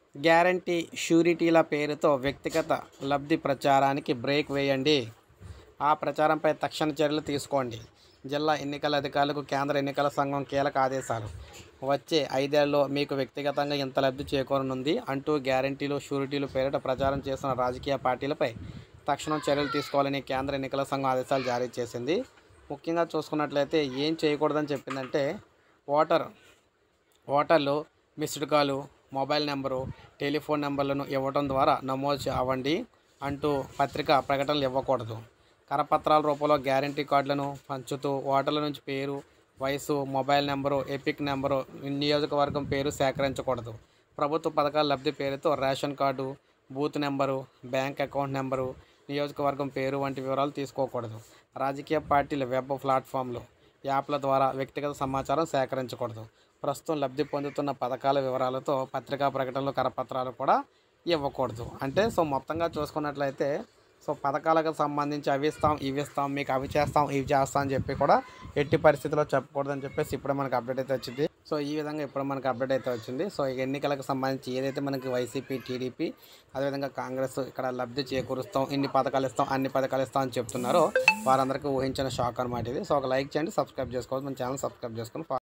Guarantee షూరిటీల పేరుతో వ్యక్తిగత లబ్ధి ప్రచారానికి బ్రేక్ వేయండి. ఆ ప్రచారంపై తక్షణ చర్యలు తీసుకోండి. జిల్లా ఎన్నికల అధికారులకు కేంద్ర ఎన్నికల సంఘం కీలక ఆదేశాలు. వచ్చే 5 ఏళ్లలో మీకు వ్యక్తిగతంగా ఇంత లబ్ధి చేకూరనుంది అంటూ గ్యారంటీలు, షూరిటీలు పేరిట ప్రచారం చేస్తున్న రాజకీయ పార్టీలపై తక్షణం చర్యలు తీసుకోవాలని కేంద్ర ఎన్నికల సంఘం ఆదేశాలు జారీ చేసింది. ముఖ్యంగా చూసుకున్నట్లయితే ఏం చేయకూడదని చెప్పిందంటే ఓటర్లు మిస్డ్ కాలు, మొబైల్ నెంబరు, టెలిఫోన్ నెంబర్లను ఇవ్వడం ద్వారా నమోదు అవ్వండి అంటూ పత్రికా ప్రకటనలు ఇవ్వకూడదు. కరపత్రాల రూపంలో గ్యారంటీ కార్డులను పంచుతూ ఓటర్ల నుంచి పేరు, వయసు, మొబైల్ నెంబరు, ఎపిక్ నెంబరు, నియోజకవర్గం పేరు సేకరించకూడదు. ప్రభుత్వ పథకాల లబ్ధి పేరుతో ration card, booth number, bank account number, నియోజకవర్గం పేరు వంటి వివరాలు తీసుకోకూడదు. రాజకీయ పార్టీల వెబ్ ప్లాట్ఫామ్లు, యాప్ల ద్వారా వ్యక్తిగత సమాచారం సేకరించకూడదు. ప్రస్తుతం లబ్ధి పొందుతున్న పథకాల వివరాలతో పత్రికా ప్రకటనలు, కరపత్రాలు కూడా ఇవ్వకూడదు. అంటే మొత్తంగా చూసుకున్నట్లయితే పథకాలకు సంబంధించి అవి ఇస్తాం, ఇవి ఇస్తాం, మీకు అవి చేస్తాం, ఇవి చేస్తాం అని చెప్పి కూడా ఎట్టి పరిస్థితిలో చెప్పకూడదని చెప్పేసి ఇప్పుడే మనకు అప్డేట్ అయితే వచ్చింది. ఈ విధంగా ఇప్పుడు మనకు అప్డేట్ అయితే వచ్చింది. ఎన్నికలకు సంబంధించి ఏదైతే మనకి వైసీపీ, టీడీపీ అదేవిధంగా కాంగ్రెస్ ఇక్కడ లబ్ధి చేకూరుస్తాం, ఇన్ని పథకాలు ఇస్తాం, అన్ని పథకాలు ఇస్తాం అని చెప్తున్నారో వారందరికీ ఊహించిన షాక్ అనమాట ఇది. ఒక లైక్ చేయండి, సబ్స్క్రైబ్ చేసుకోవాలి, మన ఛానల్ సబ్స్క్రైబ్ చేసుకొని